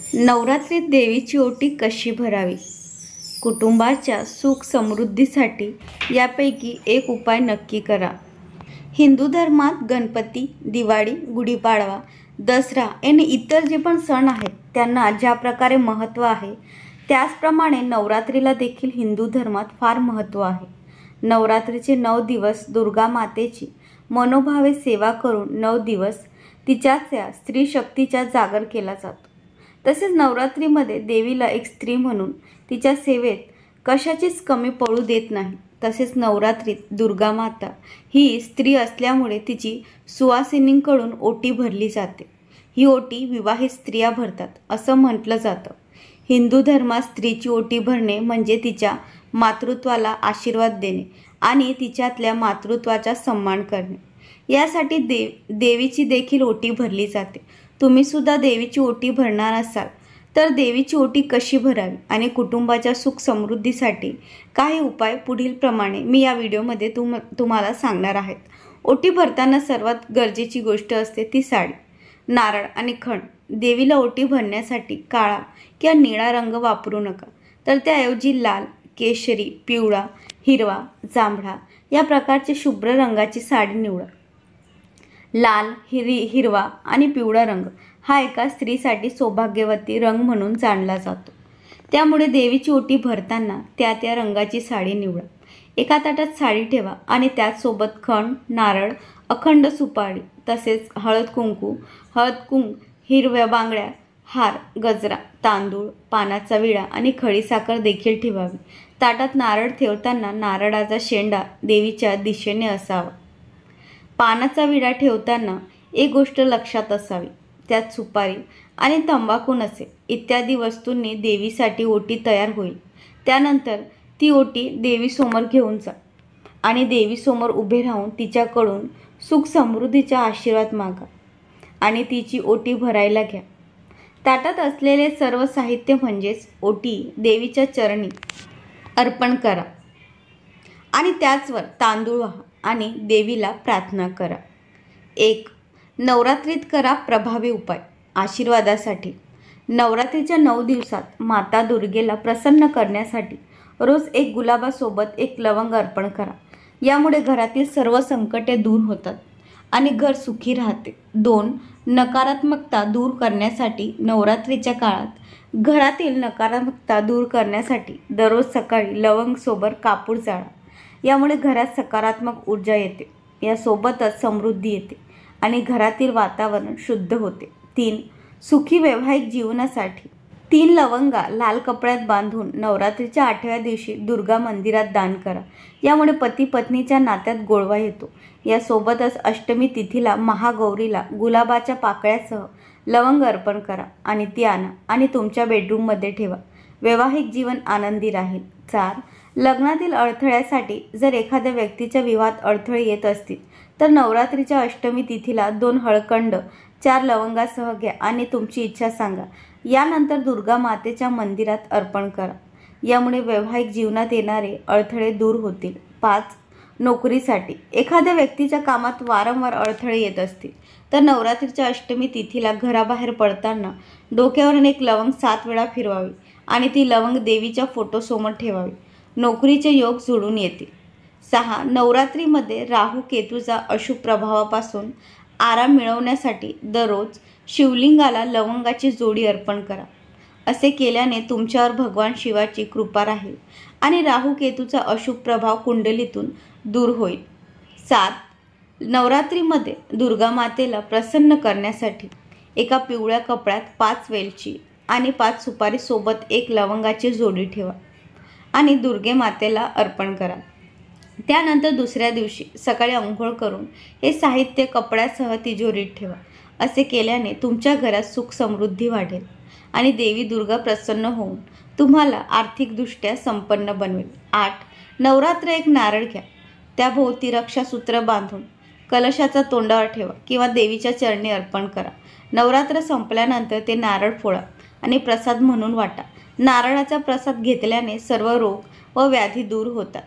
नवरात्रीत देवीची ओटी कशी भरावी? कुटुंबाच्या सुख समृद्धीसाठी यापैकी एक उपाय नक्की करा. हिंदू धर्मात गणपती, दिवाळी, गुढीपाडवा, दसरा आणि इतर जे पण सण आहेत त्यांना ज्या प्रकारे महत्त्व आहे, त्याचप्रमाणे नवरात्रीला देखील हिंदू धर्मात फार महत्त्व आहे. नवरात्रीचे 9 दिवस दुर्गा मातेची मनोभावे सेवा करून 9 दिवस तिच्याच स्त्री शक्तीचा जागर केला जातो. तसेच नवरात्रीमध्ये देवीला एक स्त्री म्हणून तिच्या सेवेत कशाचीच कमी पडू देत नाही. तसेच नवरात्रीत दुर्गा माता ही स्त्री असल्यामुळे तिची सुवासिनींकडून ओटी भरली जाते. ही ओटी विवाहित स्त्रिया भरतात असं म्हटलं जातं. हिंदू धर्मात स्त्रीची ओटी भरणे म्हणजे तिच्या मातृत्वाला आशीर्वाद देणे आणि तिच्यातल्या मातृत्वाचा सन्मान करणे. यासाठी देवीची देखील ओटी भरली जाते. तुम्ही सुद्धा देवीची ओटी भरणार असाल तर देवीची ओटी कशी भरावी आणि कुटुंबाच्या सुख समृद्धीसाठी काही उपाय पुढील प्रमाणे मी या व्हिडिओमध्ये तुम्हाला सांगणार आहेत. ओटी भरताना सर्वात गरजेची गोष्ट असते ती साडी, नारळ आणि खण. देवीला ओटी भरण्यासाठी काळा किंवा निळा रंग वापरू नका, तर त्याऐवजी लाल, केशरी, पिवळा, हिरवा, जांभळा या प्रकारची शुभ्र रंगाची साडी निवडा. लाल, हिरवा आणि पिवळा रंग हा एका स्त्रीसाठी सौभाग्यवती रंग म्हणून जाणला जातो. त्यामुळे देवीची ओटी भरताना त्या रंगाची साडी निवडा. एका ताटात साडी ठेवा आणि त्याचसोबत खण, नारळ, अखंड सुपारी तसेच हळद कुंकू, हिरव्या बांगड्या, हार, गजरा, तांदूळ, पानाचा विडा आणि खडीसाखर देखील ठेवावी. ताटात नारळ ठेवताना नारळाचा शेंडा देवीच्या दिशेने असावा. पानाचा विडा ठेवताना एक गोष्ट लक्षात असावी, त्यात सुपारी आणि तंबाखू नसेल. इत्यादी वस्तूंनी देवीसाठी ओटी तयार होईल. त्यानंतर ती ओटी देवीसमोर घेऊन जा आणि देवीसमोर उभे राहून तिच्याकडून सुख समृद्धीचा आशीर्वाद मागा आणि तिची ओटी भरायला घ्या. ताटात असलेले सर्व साहित्य म्हणजेच ओटी देवीच्या चरणी अर्पण करा आणि त्याचवर तांदूळ वाहा आणि देवीला प्रार्थना करा. 1. नवरात्रीत करा प्रभावी उपाय आशीर्वादासाठी. नवरात्रीच्या 9 दिवसात माता दुर्गेला प्रसन्न करण्यासाठी रोज एक गुलाबासोबत एक लवंग अर्पण करा. यामुळे घरातील सर्व संकटे दूर होतात आणि घर सुखी राहते. 2. नकारात्मकता दूर करण्यासाठी नवरात्रीच्या काळात घरातील नकारात्मकता दूर करण्यासाठी दररोज सकाळी लवंगसोबत कापूर जाळा. यामुळे घरात सकारात्मक ऊर्जा येते, यासोबतच समृद्धी येते आणि घरातील वातावरण शुद्ध होते. 3. सुखी वैवाहिक जीवनासाठी 3 लवंगा लाल कपड्यात बांधून नवरात्रीच्या 8व्या दिवशी दुर्गा मंदिरात दान करा. यामुळे पती पत्नीच्या नात्यात गोडवा येतो. यासोबतच अष्टमी तिथीला महागौरीला गुलाबाच्या पाकळ्यासह लवंग अर्पण करा आणि ती आणा आणि तुमच्या बेडरूममध्ये ठेवा. वैवाहिक जीवन आनंदी राहील. 4. लग्नातील अडथळ्यासाठी जर एखाद्या व्यक्तीच्या विवाहात अडथळे येत असतील तर नवरात्रीच्या अष्टमी तिथीला 2 हळकंड 4 लवंगासह घ्या आणि तुमची इच्छा सांगा. यानंतर दुर्गा मातेच्या मंदिरात अर्पण करा. यामुळे वैवाहिक जीवनात येणारे अडथळे दूर होतील. 5. नोकरीसाठी एखाद्या व्यक्तीच्या कामात वारंवार अडथळे येत असतील तर नवरात्रीच्या अष्टमी तिथीला घराबाहेर पडताना डोक्यावरून एक लवंग 7 वेळा फिरवावी आणि ती लवंग देवीच्या फोटोसमोर ठेवावी. नोकरीचे योग जुळून येतील. 6. नवरात्रीमध्ये राहू केतूचा अशुभ प्रभावापासून आराम मिळवण्यासाठी दररोज शिवलिंगाला लवंगाची जोडी अर्पण करा. असे केल्याने तुमच्यावर भगवान शिवाची कृपा राहील आणि राहू केतूचा अशुभ प्रभाव कुंडलीतून दूर होईल. 7. नवरात्रीमध्ये दुर्गा मातेला प्रसन्न करण्यासाठी एका पिवळ्या कपड्यात 5 वेलची आणि 5 सुपारी सोबत एक लवंगाची जोडी ठेवा आणि दुर्गे मातेला अर्पण करा. त्यानंतर दुसऱ्या दिवशी सकाळी अंघोळ करून हे साहित्य कपड्यासह तिजोरीत ठेवा. असे केल्याने तुमच्या घरात सुख समृद्धी वाढेल आणि देवी दुर्गा प्रसन्न होऊन तुम्हाला आर्थिकदृष्ट्या संपन्न बनवेल. 8. नवरात्र एक नारळ घ्या, त्याभोवती रक्षासूत्र बांधून कलशाचा तोंडावर ठेवा किंवा देवीच्या चरणी अर्पण करा. नवरात्र संपल्यानंतर ते नारळ फोडा आणि प्रसाद म्हणून वाटा. नारळाचा प्रसाद घेतल्याने सर्व रोग व व्याधी दूर होतात.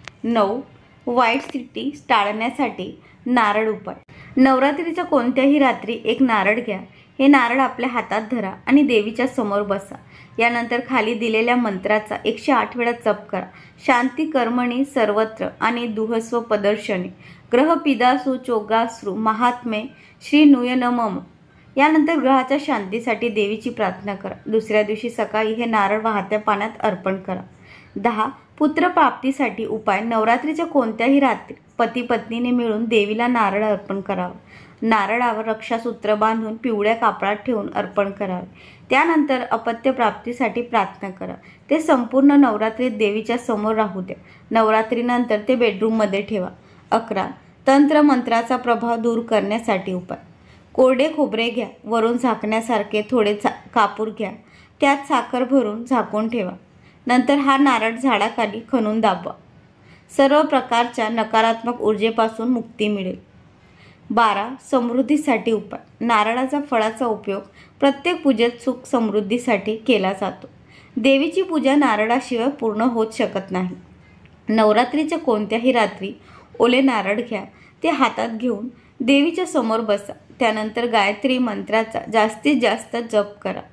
9. वाईट स्थिती टाळण्यासाठी नारळ उपाय. नवरात्रीच्या कोणत्याही रात्री एक नारळ घ्या हे नारळ आपल्या हातात धरा आणि देवीच्या समोर बसा. यानंतर खाली दिलेल्या मंत्राचा 108 वेळा जप करा. शांती कर्मणी सर्वत्र आणि दुहस्व प्रदर्शने ग्रह पिदासु चोगाश्रू महात्मे श्री नुयनमम. यानंतर ग्रहाच्या शांतीसाठी देवीची प्रार्थना करा. दुसऱ्या दिवशी सकाळी हे नारळ वाहत्या पाण्यात अर्पण करा. 10. पुत्रप्राप्तीसाठी उपाय. नवरात्रीच्या कोणत्याही रात्री पती पत्नीने मिळून देवीला नारळ अर्पण करावं. नारळावर रक्षासूत्र बांधून पिवळ्या कापडात ठेवून अर्पण करावे. त्यानंतर अपत्य प्राप्तीसाठी प्रार्थना करा. ते संपूर्ण नवरात्रीत देवीच्या समोर राहू द्या. नवरात्रीनंतर ते बेडरूममध्ये ठेवा. 11. तंत्रमंत्राचा प्रभाव दूर करण्यासाठी उपाय. कोरडे खोबरे घ्या. वरून झाकण्यासारखे थोडे कापूर घ्या. त्यात साखर भरून झाकून ठेवा. नंतर हा नारळ झाडाखाली खणून दाबवा. सर्व प्रकारच्या नकारात्मक ऊर्जेपासून मुक्ती मिळेल. 12. समृद्धीसाठी उपाय. नारळाचा फळाचा उपयोग प्रत्येक पूजेत सुख समृद्धीसाठी केला जातो. देवीची पूजा नारळाशिवाय पूर्ण होत शकत नाही. नवरात्रीच्या कोणत्याही रात्री ओले नारळ घ्या. ते हातात घेऊन देवीच्या समोर बसा. त्यानंतर गायत्री मंत्राचा जास्तीत जास्त जप करा.